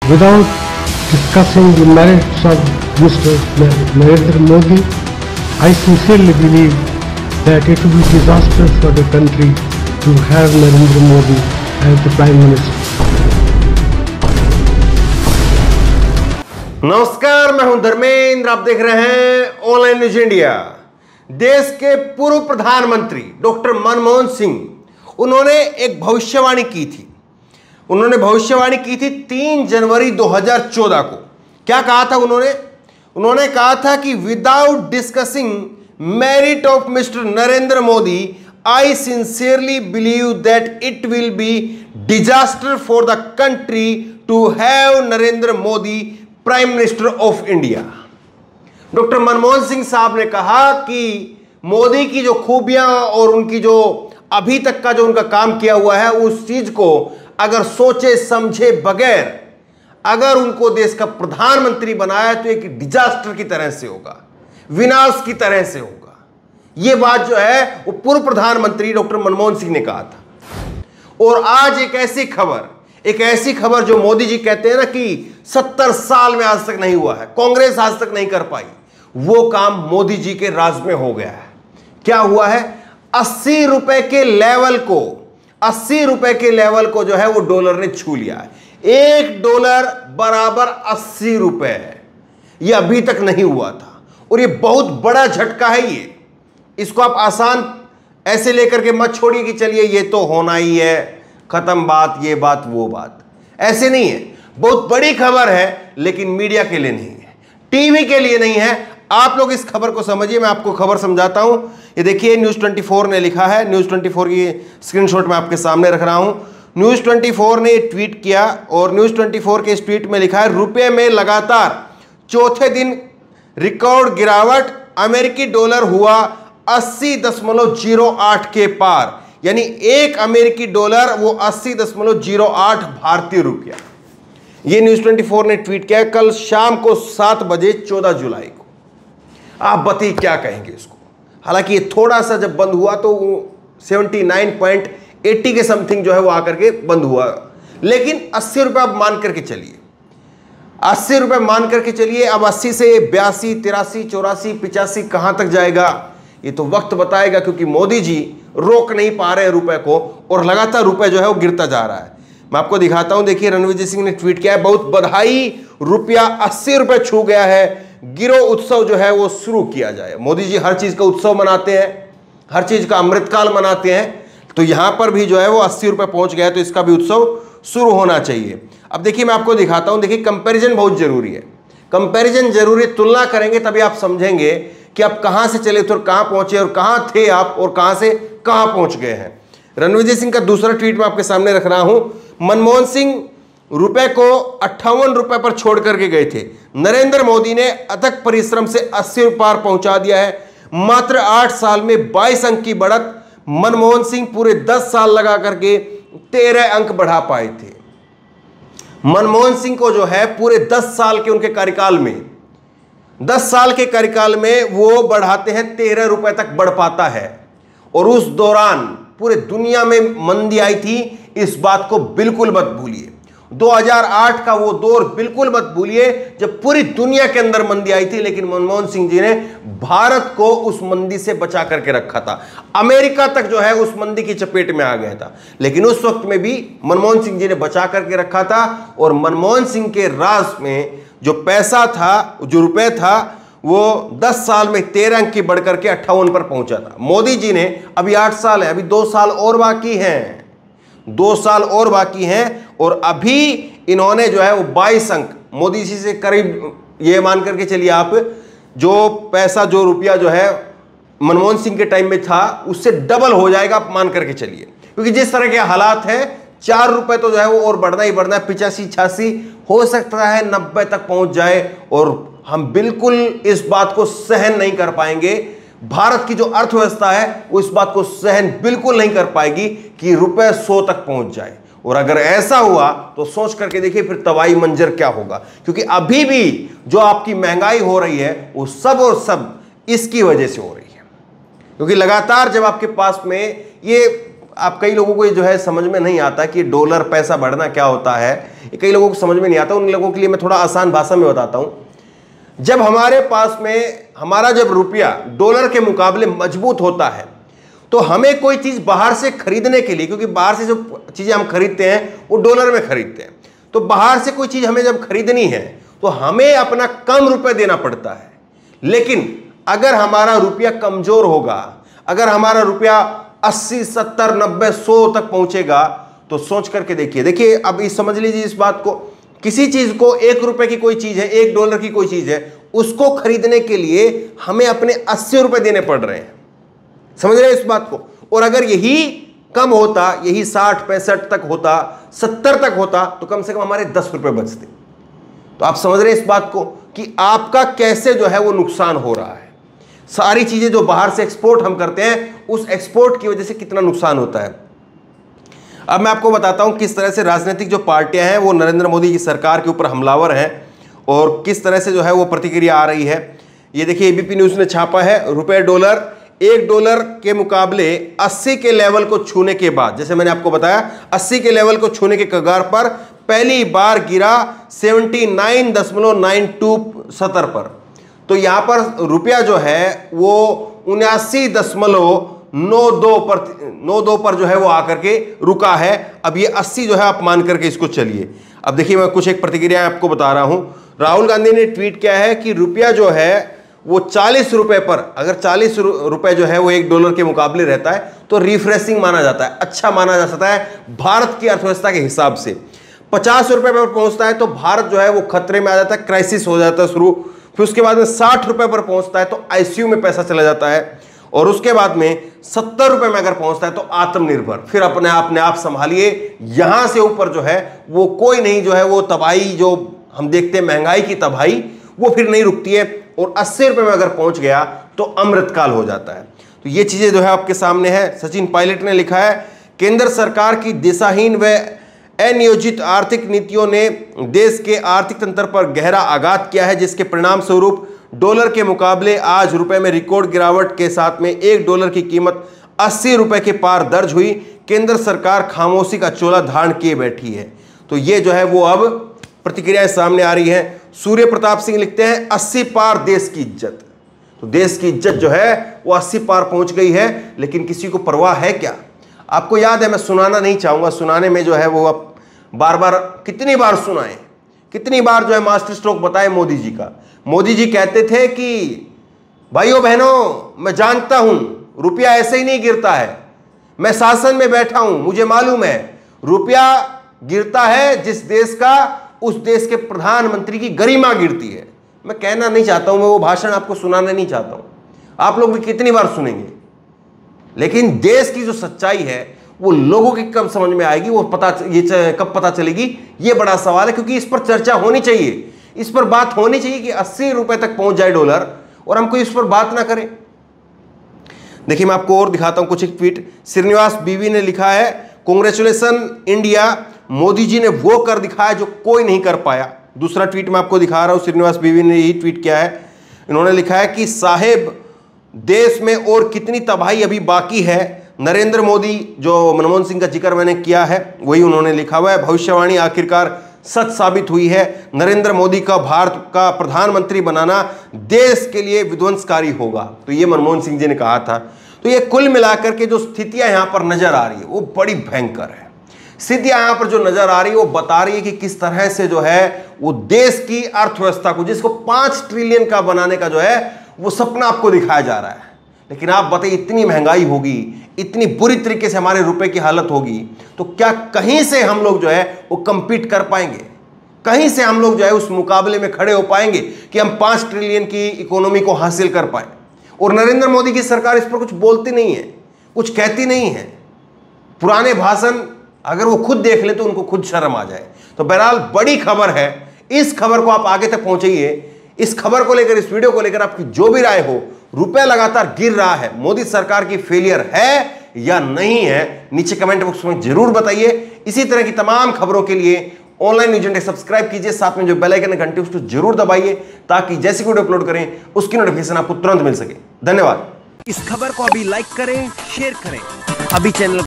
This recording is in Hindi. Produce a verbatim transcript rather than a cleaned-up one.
Without discussing the merits of Mister Narendra Modi, I sincerely believe that it will be disastrous for the country to have Narendra Modi as the Prime Minister. नमस्कार, मैं हूं धर्मेंद्र। आप देख रहे हैं ऑनलाइन न्यूज इंडिया। देश के पूर्व प्रधानमंत्री डॉक्टर मनमोहन सिंह उन्होंने एक भविष्यवाणी की थी। उन्होंने भविष्यवाणी की थी तीन जनवरी दो हज़ार चौदह को। क्या कहा था उन्होंने? उन्होंने कहा था कि without discussing merit of mister Narendra Modi, I sincerely believe that it will be disaster for the country to have Narendra Modi prime minister of India. Doctor Manmohan Singh साहब ने कहा कि मोदी की जो खूबियां और उनकी जो अभी तक का जो उनका काम किया हुआ है, उस चीज को अगर सोचे समझे बगैर अगर उनको देश का प्रधानमंत्री बनाया तो एक डिजास्टर की तरह से होगा, विनाश की तरह से होगा। यह बात जो है वो पूर्व प्रधानमंत्री डॉक्टर मनमोहन सिंह ने कहा था। और आज एक ऐसी खबर एक ऐसी खबर जो मोदी जी कहते हैं ना कि सत्तर साल में आज तक नहीं हुआ है, कांग्रेस आज तक नहीं कर पाई, वो काम मोदी जी के राज में हो गया है। क्या हुआ है? अस्सी रुपए के लेवल को अस्सी रुपए के लेवल को जो है वो डॉलर ने छू लिया है। एक डॉलर बराबर अस्सी रुपए है। ये अभी तक नहीं हुआ था और ये बहुत बड़ा झटका है। ये इसको आप आसान ऐसे लेकर के मत छोड़िए कि चलिए ये तो होना ही है, खत्म बात, ये बात वो बात। ऐसे नहीं है। बहुत बड़ी खबर है, लेकिन मीडिया के लिए नहीं है, टीवी के लिए नहीं है। आप लोग इस खबर को समझिए। मैं आपको खबर समझाता हूं। ये देखिए, न्यूज़ चौबीस ने लिखा है। न्यूज़ चौबीस की स्क्रीनशॉट मैं आपके सामने रख रहा हूं। न्यूज़ चौबीस ने ट्वीट किया और न्यूज़ चौबीस के इस ट्वीट में लिखा है, रुपए में लगातार चौथे दिन रिकॉर्ड गिरावट, अमेरिकी डॉलर हुआ अस्सी दशमलव जीरो आठ के पार। यानी एक अमेरिकी डॉलर वो अस्सी दशमलव जीरो आठ भारतीय रुपया। ये न्यूज़ चौबीस ने ट्वीट किया कल शाम को सात बजे चौदह जुलाई को। आप बताइए क्या कहेंगे इसको? हालांकि ये थोड़ा सा जब बंद हुआ तो उन्यासी पॉइंट अस्सी के समथिंग जो है वो आकर के बंद हुआ, लेकिन अस्सी रुपए अब मान करके चलिए, अस्सी रुपए मान करके चलिए। अब अस्सी से बयासी, तिरासी, चौरासी, पिचासी कहां तक जाएगा ये तो वक्त बताएगा, क्योंकि मोदी जी रोक नहीं पा रहे रुपए को और लगातार रुपए जो है वो गिरता जा रहा है। मैं आपको दिखाता हूं। देखिए, रणवीर सिंह ने ट्वीट किया है, बहुत बधाई, रुपया अस्सी रुपए छू गया है, गिरो उत्सव जो है वो शुरू किया जाए। मोदी जी हर चीज का उत्सव मनाते हैं, हर चीज का अमृतकाल मनाते हैं, तो यहां पर भी जो है वो अस्सी रुपए पहुंच गया है, तो इसका भी उत्सव शुरू होना चाहिए। अब देखिए, मैं आपको दिखाता हूं। देखिए, कंपैरिजन बहुत जरूरी है। कंपैरिजन जरूरी, तुलना करेंगे तभी आप समझेंगे कि आप कहां से चले तो कहां पहुंचे और कहां थे आप और कहां से कहां पहुंच गए हैं। रणवीर सिंह का दूसरा ट्वीट मैं आपके सामने रख रहा हूं। मनमोहन सिंह रुपए को अट्ठावन रुपए पर छोड़ करके गए थे। नरेंद्र मोदी ने अथक परिश्रम से अस्सी पार पहुंचा दिया है। मात्र आठ साल में बाईस अंक की बढ़त। मनमोहन सिंह पूरे दस साल लगा करके तेरह अंक बढ़ा पाए थे। मनमोहन सिंह को जो है पूरे दस साल के उनके कार्यकाल में दस साल के कार्यकाल में वो बढ़ाते हैं, तेरह रुपए तक बढ़ पाता है। और उस दौरान पूरे दुनिया में मंदी आई थी, इस बात को बिल्कुल मत भूलिए। दो हज़ार आठ का वो दौर बिल्कुल मत भूलिए जब पूरी दुनिया के अंदर मंदी आई थी, लेकिन मनमोहन सिंह जी ने भारत को उस मंदी से बचा करके रखा था। अमेरिका तक जो है उस मंदी की चपेट में आ गया था, लेकिन उस वक्त में भी मनमोहन सिंह जी ने बचा करके रखा था। और मनमोहन सिंह के राज में जो पैसा था, जो रुपए था, वो दस साल में तेरह अंक की बढ़ करके अट्ठावन पर पहुंचा था। मोदी जी ने अभी आठ साल है, अभी दो साल और बाकी हैं, दो साल और बाकी हैं और अभी इन्होंने जो है वो बाईस अंक मोदी जी से करीब, ये मान करके चलिए आप, जो पैसा जो रुपया जो है मनमोहन सिंह के टाइम में था उससे डबल हो जाएगा, आप मान करके चलिए। क्योंकि जिस तरह के हालात हैं, चार रुपए तो जो है वो और बढ़ना ही बढ़ना है। पिचासी, छियासी, हो सकता है नब्बे तक पहुंच जाए और हम बिल्कुल इस बात को सहन नहीं कर पाएंगे। भारत की जो अर्थव्यवस्था है वो इस बात को सहन बिल्कुल नहीं कर पाएगी कि रुपए सौ तक पहुंच जाए। और अगर ऐसा हुआ तो सोच करके देखिए फिर तबाही मंजर क्या होगा। क्योंकि अभी भी जो आपकी महंगाई हो रही है वो सब और सब इसकी वजह से हो रही है। क्योंकि लगातार जब आपके पास में ये आप कई लोगों को ये जो है समझ में नहीं आता कि डॉलर पैसा बढ़ना क्या होता है, ये कई लोगों को समझ में नहीं आता। उन लोगों के लिए मैं थोड़ा आसान भाषा में बताता हूं। जब हमारे पास में हमारा जब रुपया डॉलर के मुकाबले मजबूत होता है तो हमें कोई चीज बाहर से खरीदने के लिए, क्योंकि बाहर से जो चीजें हम खरीदते हैं वो डॉलर में खरीदते हैं, तो बाहर से कोई चीज हमें जब खरीदनी है तो हमें अपना कम रुपए देना पड़ता है। लेकिन अगर हमारा रुपया कमजोर होगा, अगर हमारा रुपया अस्सी सत्तर नब्बे सौ तक पहुंचेगा, तो सोच करके देखिए। देखिए अब इस समझ लीजिए इस बात को, किसी चीज को एक रुपए की कोई चीज है, एक डॉलर की कोई चीज है, उसको खरीदने के लिए हमें अपने अस्सी रुपए देने पड़ रहे हैं। समझ रहे हैं इस बात को? और अगर यही कम होता, यही साठ पैंसठ तक होता, सत्तर तक होता, तो कम से कम हमारे दस रुपए बचते। तो आप समझ रहे हैं इस बात को कि आपका कैसे जो है वो नुकसान हो रहा है। सारी चीजें जो बाहर से एक्सपोर्ट हम करते हैं, उस एक्सपोर्ट की वजह से कितना नुकसान होता है। अब मैं आपको बताता हूं किस तरह से राजनीतिक जो पार्टियां हैं वो नरेंद्र मोदी की सरकार के ऊपर हमलावर हैं और किस तरह से जो है वो प्रतिक्रिया आ रही है। ये देखिए एबीपी न्यूज ने छापा है, रुपए डॉलर एक डॉलर के मुकाबले अस्सी के लेवल को छूने के बाद, जैसे मैंने आपको बताया अस्सी के लेवल को छूने के कगार पर पहली बार गिरा उन्यासी दशमलव नाइन टू सत्तर पर। तो यहां पर रुपया जो है वो उन्यासी दशमलव नौ दो पर नौ दो पर जो है वो आकर के रुका है। अब ये अस्सी जो है आप मान करके इसको चलिए। अब देखिए मैं कुछ एक प्रतिक्रिया आपको बता रहा हूं। राहुल गांधी ने ट्वीट किया है कि रुपया जो है वो चालीस रुपए पर, अगर चालीस रुपए जो है वो एक डॉलर के मुकाबले रहता है तो रिफ्रेशिंग माना जाता है, अच्छा माना जा सकता है भारत की अर्थव्यवस्था के हिसाब से। पचास रुपए पर पहुंचता है तो भारत जो है वो खतरे में आ जाता है, क्राइसिस हो जाता है शुरू। फिर उसके बाद में साठ रुपए पर पहुंचता है तो आईसीयू में पैसा चला जाता है, और उसके बाद में सत्तर रुपए में अगर पहुंचता है तो आत्मनिर्भर, फिर अपने आप ने आप संभालिए। यहां से ऊपर जो है वो कोई नहीं जो है वो तबाही जो हम देखते हैं, महंगाई की तबाही, वो फिर नहीं रुकती है। और अस्सी रुपए में अगर पहुंच गया तो अमृतकाल हो जाता है। तो ये चीजें जो है आपके सामने है। सचिन पायलट ने लिखा है, केंद्र सरकार की दिशाहीन व अनियोजित आर्थिक नीतियों ने देश के आर्थिक तंत्र पर गहरा आघात किया है, जिसके परिणाम स्वरूप डॉलर के मुकाबले आज रुपए में रिकॉर्ड गिरावट के साथ में एक डॉलर की कीमत अस्सी रुपए के पार दर्ज हुई। केंद्र सरकार खामोशी का चोला धारण किए बैठी है। तो ये जो है वो अब प्रतिक्रियाएं सामने आ रही है। सूर्य प्रताप सिंह लिखते हैं, अस्सी पार देश की इज्जत। तो देश की इज्जत जो है वो अस्सी पार पहुंच गई है, लेकिन किसी को परवाह है क्या? आपको याद है, मैं सुनाना नहीं चाहूंगा, सुनाने में जो है वो अब बार बार कितनी बार सुनाए, कितनी बार जो है मास्टर स्ट्रोक बताए मोदी जी का। मोदी जी कहते थे कि भाइयों बहनों, मैं जानता हूं रुपया ऐसे ही नहीं गिरता है, मैं शासन में बैठा हूं, मुझे मालूम है रुपया गिरता है जिस देश का, उस देश के प्रधानमंत्री की गरिमा गिरती है। मैं कहना नहीं चाहता हूं, मैं वो भाषण आपको सुनाना नहीं चाहता हूं, आप लोग भी कितनी बार सुनेंगे। लेकिन देश की जो सच्चाई है वो लोगों की कब समझ में आएगी, वो पता ये कब पता चलेगी, ये बड़ा सवाल है। क्योंकि इस पर चर्चा होनी चाहिए, इस पर बात होनी चाहिए कि अस्सी रुपए तक पहुंच जाए डॉलर और हम कोई इस पर बात ना करें। देखिए मैं आपको और दिखाता हूं कुछ एक ट्वीट। श्रीनिवास बीवी ने लिखा है, कांग्रेचुलेशन इंडिया, मोदी जी ने वो कर दिखाया जो कोई नहीं कर पाया। दूसरा ट्वीट मैं आपको दिखा रहा हूं, श्रीनिवास बीवी ने यही ट्वीट किया है। इन्होंने लिखा है कि साहेब देश में और कितनी तबाही अभी बाकी है। नरेंद्र मोदी, जो मनमोहन सिंह का जिक्र मैंने किया है वही उन्होंने लिखा हुआ है। भविष्यवाणी आखिरकार सच साबित हुई है। नरेंद्र मोदी का भारत का प्रधानमंत्री बनाना देश के लिए विध्वंसकारी होगा। तो ये मनमोहन सिंह जी ने कहा था। तो ये कुल मिलाकर के जो स्थितियां यहां पर नजर आ रही है वो बड़ी भयंकर है। स्थितियां यहां पर जो नजर आ रही है वो बता रही है कि किस तरह से जो है वो देश की अर्थव्यवस्था को, जिसको पांच ट्रिलियन का बनाने का जो है वो सपना आपको दिखाया जा रहा है। लेकिन आप बताइए, इतनी महंगाई होगी, इतनी बुरी तरीके से हमारे रुपए की हालत होगी, तो क्या कहीं से हम लोग जो है वो कंपीट कर पाएंगे? कहीं से हम लोग जो है उस मुकाबले में खड़े हो पाएंगे कि हम पांच ट्रिलियन की इकोनॉमी को हासिल कर पाए? और नरेंद्र मोदी की सरकार इस पर कुछ बोलती नहीं है, कुछ कहती नहीं है। पुराने भाषण अगर वो खुद देख ले तो उनको खुद शर्म आ जाए। तो बहरहाल बड़ी खबर है, इस खबर को आप आगे तक पहुंचाइए। इस खबर को लेकर, इस वीडियो को लेकर आपकी जो भी राय हो, रुपया लगातार गिर रहा है, मोदी सरकार की फेलियर है या नहीं है, नीचे कमेंट बॉक्स में जरूर बताइए। इसी तरह की तमाम खबरों के लिए ऑनलाइन न्यूज इंडिया सब्सक्राइब कीजिए, साथ में जो बेल आइकन है घंटी उसको जरूर दबाइए, ताकि जैसे वीडियो अपलोड करें उसकी नोटिफिकेशन आपको तुरंत मिल सके। धन्यवाद। इस खबर को अभी लाइक करें, शेयर करें, अभी चैनल